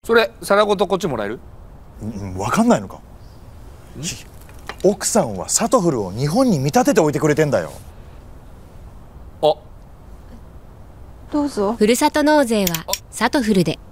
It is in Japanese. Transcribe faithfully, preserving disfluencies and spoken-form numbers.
それ皿ごとこっちもらえる？ うん、分かんないのか。奥さんはサトフルを日本に見立てておいてくれてんだよ。 あ、 どうぞ。 ふるさと納税はサトフルで。